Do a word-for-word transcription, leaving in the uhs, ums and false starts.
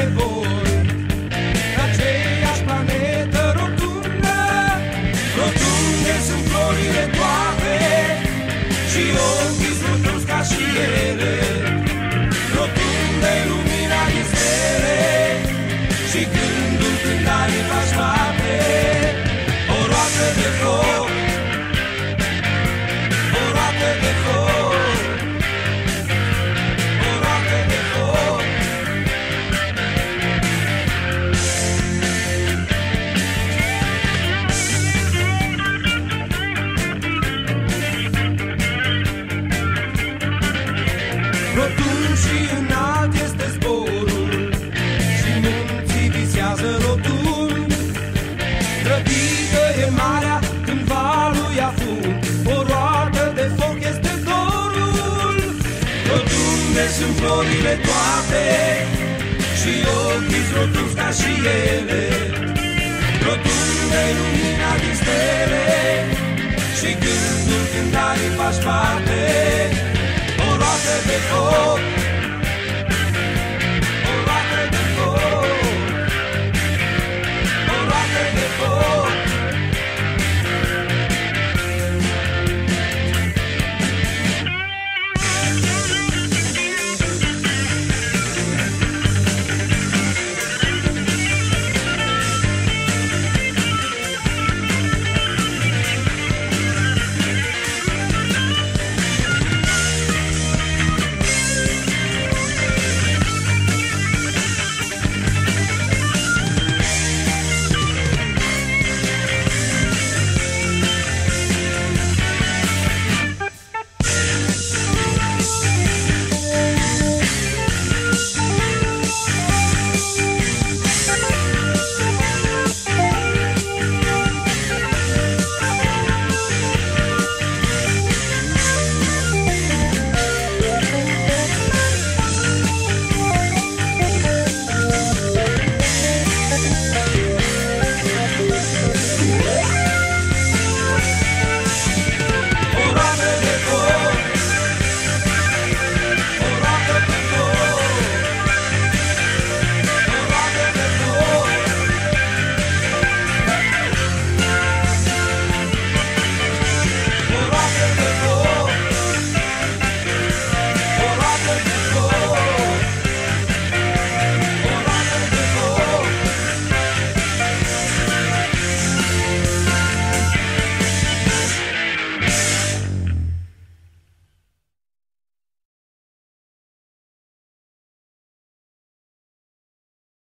nevoi. Pe aceeași planetă rotundă, rotunde sunt florile toate, și ochii sunt ca și ele. Rotunde lumina din stele, și gândul când aripa spate. O roată de foc, o roată de foc, o roată de foc. Rotund și înalt este zborul, și munții visează rotund. Grăbită e marea când valul ia fund, o roată de foc este dorul. Rotunde sunt florile toate, și ochii rotunzi ca și ele. Rotunde lumina din stele, și gândul când aripa-și bate. O roată de foc,